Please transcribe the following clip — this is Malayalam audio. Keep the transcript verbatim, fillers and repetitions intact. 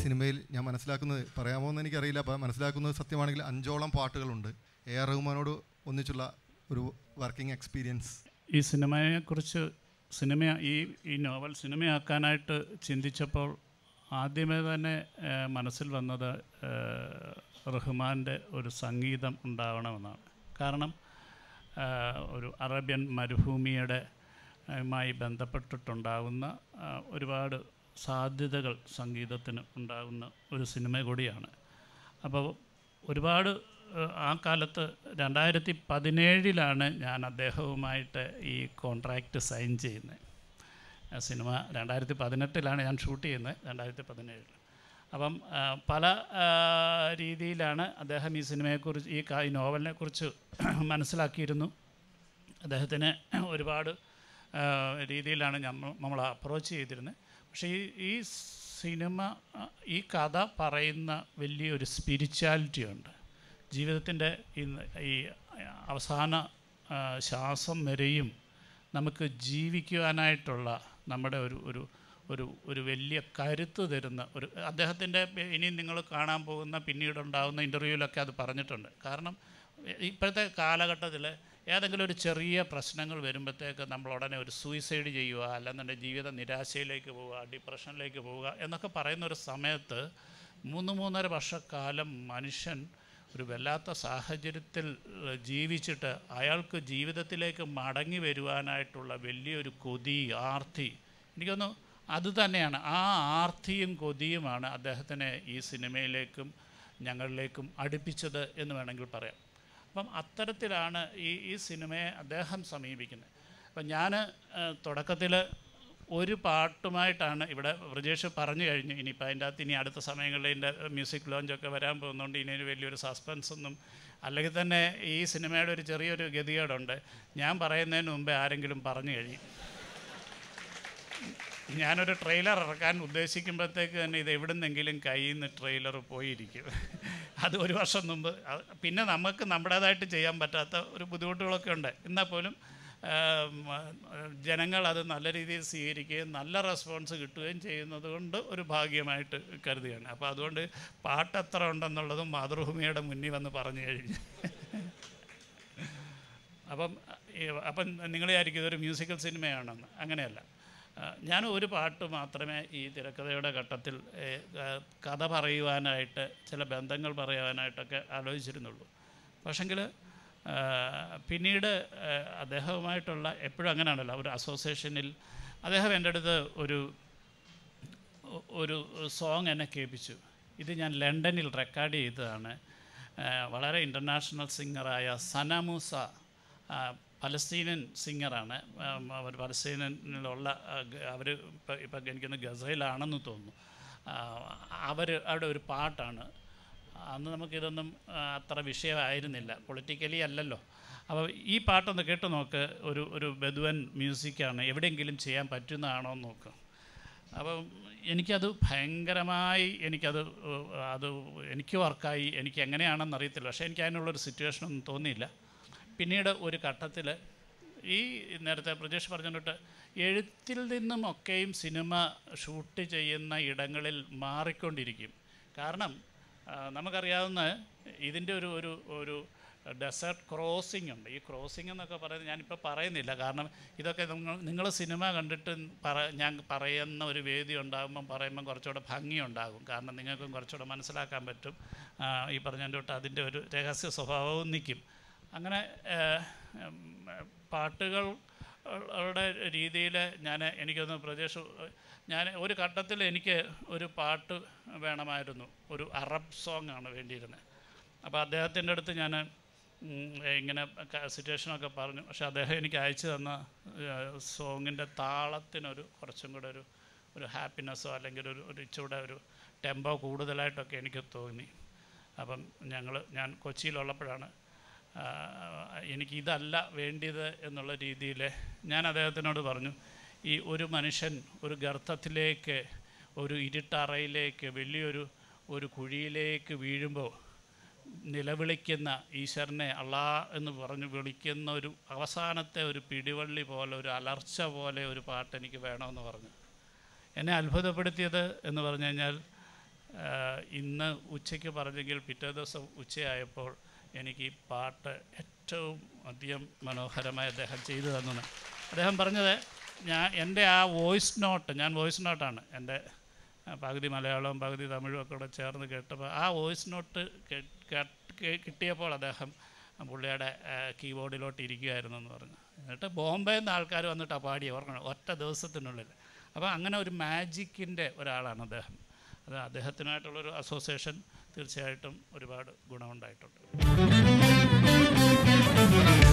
സിനിമയിൽ ഞാൻ മനസ്സിലാക്കുന്നത്, പറയാമോ എന്ന് എനിക്കറിയില്ല, അപ്പോൾ മനസ്സിലാക്കുന്നത് സത്യമാണെങ്കിൽ അഞ്ചോളം പാട്ടുകളുണ്ട്. എ ആർ റഹ്മാനോട് ഒന്നിച്ചുള്ള ഒരു വർക്കിംഗ് എക്സ്പീരിയൻസ്. ഈ സിനിമയെക്കുറിച്ച്, സിനിമ ഈ ഈ നോവൽ സിനിമയാക്കാനായിട്ട് ചിന്തിച്ചപ്പോൾ ആദ്യമേ തന്നെ മനസ്സിൽ വന്നത് റഹ്മാൻ്റെ ഒരു സംഗീതം ഉണ്ടാവണമെന്നാണ്. കാരണം ഒരു അറേബ്യൻ മരുഭൂമിയുടെ മായി ബന്ധപ്പെട്ടിട്ടുണ്ടാകുന്ന ഒരുപാട് സാധ്യതകൾ സംഗീതത്തിന് ഉണ്ടാകുന്ന ഒരു സിനിമ കൂടിയാണ്. അപ്പോൾ ഒരുപാട് ആ കാലത്ത് രണ്ടായിരത്തി പതിനേഴിലാണ് ഞാൻ അദ്ദേഹവുമായിട്ട് ഈ കോൺട്രാക്റ്റ് സൈൻ ചെയ്യുന്നത്. സിനിമ രണ്ടായിരത്തി പതിനെട്ടിലാണ് ഞാൻ ഷൂട്ട് ചെയ്യുന്നത്, രണ്ടായിരത്തി പതിനേഴിൽ. അപ്പം പല രീതിയിലാണ് അദ്ദേഹം ഈ സിനിമയെക്കുറിച്ച്, ഈ ഈ നോവലിനെക്കുറിച്ച് മനസ്സിലാക്കിയിരുന്നു. അദ്ദേഹത്തിന് ഒരുപാട് രീതിയിലാണ് നമ്മൾ നമ്മൾ അപ്രോച്ച് ചെയ്തിരുന്നത്. പക്ഷേ ഈ ഈ സിനിമ, ഈ കഥ പറയുന്ന വലിയൊരു സ്പിരിച്വാലിറ്റി ഉണ്ട്. ജീവിതത്തിൻ്റെ ഈ അവസാന ശ്വാസം വരെയും നമുക്ക് ജീവിക്കുവാനായിട്ടുള്ള നമ്മുടെ ഒരു ഒരു ഒരു ഒരു വലിയ കരുത്ത് തരുന്ന ഒരു, അദ്ദേഹത്തിൻ്റെ ഇനി നിങ്ങൾ കാണാൻ പോകുന്ന പിന്നീടുണ്ടാകുന്ന ഇൻ്റർവ്യൂവിലൊക്കെ അത് പറഞ്ഞിട്ടുണ്ട്. കാരണം ഇപ്പോഴത്തെ കാലഘട്ടത്തിൽ ഏതെങ്കിലും ഒരു ചെറിയ പ്രശ്നങ്ങൾ വരുമ്പോഴത്തേക്ക് നമ്മൾ ഉടനെ ഒരു സൂയിസൈഡ് ചെയ്യുക, അല്ലെന്നുണ്ടെങ്കിൽ ജീവിത നിരാശയിലേക്ക് പോവുക, ഡിപ്രഷനിലേക്ക് പോവുക എന്നൊക്കെ പറയുന്നൊരു സമയത്ത് മൂന്ന് മൂന്നര വർഷക്കാലം മനുഷ്യൻ ഒരു വല്ലാത്ത സാഹചര്യത്തിൽ ജീവിച്ചിട്ട് അയാൾക്ക് ജീവിതത്തിലേക്ക് മടങ്ങി വരുവാനായിട്ടുള്ള വലിയൊരു കൊതി, ആർത്തി, എനിക്കൊന്ന് അത് തന്നെയാണ്. ആ ആർത്തിയും കൊതിയുമാണ് അദ്ദേഹത്തിനെ ഈ സിനിമയിലേക്കും ഞങ്ങളിലേക്കും അടുപ്പിച്ചത് എന്ന് വേണമെങ്കിൽ പറയാം. അപ്പം അത്തരത്തിലാണ് ഈ ഈ സിനിമയെ അദ്ദേഹം സമീപിക്കുന്നത്. അപ്പം ഞാൻ തുടക്കത്തിൽ ഒരു പാട്ടുമായിട്ടാണ് ഇവിടെ ബ്രിജേഷ് പറഞ്ഞു കഴിഞ്ഞു. ഇനിയിപ്പോൾ അതിൻ്റെ അകത്ത് ഇനി അടുത്ത സമയങ്ങളിൽ ഇതിൻ്റെ മ്യൂസിക് ലോഞ്ചൊക്കെ വരാൻ പോകുന്നതുകൊണ്ട് ഇനി വലിയൊരു സസ്പെൻസ് ഒന്നും, അല്ലെങ്കിൽ തന്നെ ഈ സിനിമയുടെ ഒരു ചെറിയൊരു ഗതികേടുണ്ട്. ഞാൻ പറയുന്നതിന് മുമ്പേ ആരെങ്കിലും പറഞ്ഞു കഴിയും. ഞാനൊരു ട്രെയിലർ ഇറക്കാൻ ഉദ്ദേശിക്കുമ്പോഴത്തേക്ക് തന്നെ ഇത് എവിടുന്നെങ്കിലും കയ്യിൽ നിന്ന് ട്രെയിലർ പോയിരിക്കും. അത് ഒരു വർഷം മുമ്പ്. പിന്നെ നമുക്ക് നമ്മുടേതായിട്ട് ചെയ്യാൻ പറ്റാത്ത ഒരു ബുദ്ധിമുട്ടുകളൊക്കെ ഉണ്ട്. എന്നാൽ പോലും ജനങ്ങൾ അത് നല്ല രീതിയിൽ സ്വീകരിക്കുകയും നല്ല റെസ്പോൺസ് കിട്ടുകയും ചെയ്യുന്നത് കൊണ്ട് ഒരു ഭാഗ്യമായിട്ട് കരുതുകയാണ്. അപ്പോൾ അതുകൊണ്ട് പാട്ട് എത്ര ഉണ്ടെന്നുള്ളതും മാതൃഭൂമിയുടെ മുന്നിൽ വന്ന് പറഞ്ഞു കഴിഞ്ഞു. അപ്പം അപ്പം നിങ്ങൾ വിചാരിക്കും ഇതൊരു മ്യൂസിക്കൽ സിനിമയാണെന്ന്. അങ്ങനെയല്ല. ഞാൻ ഒരു പാട്ട് മാത്രമേ ഈ തിരക്കഥയുടെ ഘട്ടത്തിൽ കഥ പറയുവാനായിട്ട്, ചില ബന്ധങ്ങൾ പറയുവാനായിട്ടൊക്കെ ആലോചിച്ചിരുന്നുള്ളൂ. പക്ഷെങ്കിൽ പിന്നീട് അദ്ദേഹവുമായിട്ടുള്ള, എപ്പോഴും അങ്ങനെയാണല്ലോ, ഒരു അസോസിയേഷനിൽ അദ്ദേഹം എൻ്റെ അടുത്ത് ഒരു ഒരു സോങ് എന്നെ കേൾപ്പിച്ചു. ഇത് ഞാൻ ലണ്ടനിൽ റെക്കോർഡ് ചെയ്തതാണ്. വളരെ ഇൻ്റർനാഷണൽ സിംഗറായ സന മൂസ, പലസ്തീനൻ സിംഗറാണ്. അവർ പലസ്തീനിലുള്ള അവർ ഇപ്പം ഇപ്പം എനിക്കൊന്ന് ഗസയിലാണെന്ന് തോന്നുന്നു. അവർ അവിടെ ഒരു പാട്ടാണ്. അന്ന് നമുക്കിതൊന്നും അത്ര വിഷയമായിരുന്നില്ല, പൊളിറ്റിക്കലി അല്ലല്ലോ. അപ്പോൾ ഈ പാട്ടൊന്ന് കേട്ട് നോക്ക്. ഒരു ഒരു ബെദുവൻ മ്യൂസിക്കാണ്, എവിടെയെങ്കിലും ചെയ്യാൻ പറ്റുന്നതാണോ എന്ന് നോക്ക്. അപ്പം എനിക്കത് ഭയങ്കരമായി എനിക്കത് അത് എനിക്ക് വർക്കായി. എനിക്ക് എങ്ങനെയാണെന്ന് അറിയത്തില്ല, പക്ഷേ എനിക്ക് അതിനുള്ളൊരു സിറ്റുവേഷനൊന്നും തോന്നിയില്ല. പിന്നീട് ഒരു ഘട്ടത്തിൽ ഈ നേരത്തെ പ്രജേഷ് പറഞ്ഞിട്ട് എഴുത്തിൽ നിന്നുമൊക്കെയും സിനിമ ഷൂട്ട് ചെയ്യുന്ന ഇടങ്ങളിൽ മാറിക്കൊണ്ടിരിക്കും. കാരണം നമുക്കറിയാവുന്ന ഇതിൻ്റെ ഒരു ഒരു ഒരു ഡെസേർട്ട് ക്രോസിംഗ് ഉണ്ട്. ഈ ക്രോസിംഗ് എന്നൊക്കെ പറയുന്നത് ഞാനിപ്പോൾ പറയുന്നില്ല, കാരണം ഇതൊക്കെ നിങ്ങൾ നിങ്ങൾ സിനിമ കണ്ടിട്ട് പറ ഞാൻ പറയുന്ന ഒരു വേദി ഉണ്ടാകുമ്പം പറയുമ്പം കുറച്ചുകൂടെ ഭംഗിയുണ്ടാകും. കാരണം നിങ്ങൾക്കും കുറച്ചുകൂടെ മനസ്സിലാക്കാൻ പറ്റും. ഈ പറഞ്ഞതിൻ്റെ തൊട്ട് അതിൻ്റെ ഒരു രഹസ്യ സ്വഭാവവും നിൽക്കും. അങ്ങനെ പാട്ടുകളുടെ രീതിയിൽ ഞാൻ എനിക്കൊന്ന് പ്രജേഷ് ഞാൻ ഒരു ഘട്ടത്തിൽ എനിക്ക് ഒരു പാട്ട് വേണമായിരുന്നു, ഒരു അറബ് സോങ് ആണ് വേണ്ടിയിരുന്നത്. അപ്പോൾ അദ്ദേഹത്തിൻ്റെ അടുത്ത് ഞാൻ ഇങ്ങനെ സിറ്റുവേഷനൊക്കെ പറഞ്ഞു. പക്ഷേ അദ്ദേഹം എനിക്ക് അയച്ചു തന്ന സോങ്ങിൻ്റെ താളത്തിനൊരു കുറച്ചും കൂടെ ഒരു ഒരു ഹാപ്പിനെസ്സോ അല്ലെങ്കിൽ ഒരു ഒരു ഇച്ചിരി ഒരു ടെമ്പോ കൂടുതലായിട്ടൊക്കെ എനിക്ക് തോന്നി. അപ്പം ഞങ്ങൾ ഞാൻ കൊച്ചിയിലുള്ളപ്പോഴാണ് എനിക്കിതല്ല വേണ്ടിയത് എന്നുള്ള രീതിയിൽ ഞാൻ അദ്ദേഹത്തിനോട് പറഞ്ഞു, ഈ ഒരു മനുഷ്യൻ ഒരു ഗർത്തത്തിലേക്ക്, ഒരു ഇരുട്ടറയിലേക്ക്, വലിയൊരു ഒരു കുഴിയിലേക്ക് വീഴുമ്പോൾ നിലവിളിക്കുന്ന ഈശ്വരനെ അള്ളാ എന്ന് പറഞ്ഞ് വിളിക്കുന്ന ഒരു അവസാനത്തെ ഒരു പിടിവള്ളി പോലെ, ഒരു അലർച്ച പോലെ ഒരു പാട്ട് എനിക്ക് വേണമെന്ന് പറഞ്ഞു. എന്നെ അത്ഭുതപ്പെടുത്തിയത് എന്ന് പറഞ്ഞു കഴിഞ്ഞാൽ ഇന്ന് ഉച്ചയ്ക്ക് പറഞ്ഞെങ്കിൽ പിറ്റേ ദിവസം ഉച്ചയായപ്പോൾ എനിക്ക് ഈ പാട്ട് ഏറ്റവും അധികം മനോഹരമായി അദ്ദേഹം ചെയ്തു തന്നു. അദ്ദേഹം പറഞ്ഞത് ഞാൻ എൻ്റെ ആ വോയിസ് നോട്ട്, ഞാൻ വോയിസ് നോട്ടാണ് എൻ്റെ പകുതി മലയാളവും പകുതി തമിഴും ഒക്കെ കൂടെ ചേർന്ന് കേട്ടപ്പോൾ ആ വോയിസ് നോട്ട് കിട്ടിയപ്പോൾ അദ്ദേഹം പുള്ളിയുടെ കീബോർഡിലോട്ട് ഇരിക്കുമായിരുന്നു എന്ന് പറഞ്ഞു. എന്നിട്ട് ബോംബെയിൽ നിന്ന് ആൾക്കാർ വന്നിട്ടാണ് പാടി ഓർക്കണം ഒറ്റ ദിവസത്തിനുള്ളിൽ. അപ്പോൾ അങ്ങനെ ഒരു മാജിക്കിൻ്റെ ഒരാളാണ് അദ്ദേഹം. അത് അദ്ദേഹത്തിനായിട്ടുള്ളൊരു അസോസിയേഷൻ തീർച്ചയായിട്ടും ഒരുപാട് ഗുണമുണ്ടായിട്ടുണ്ട്.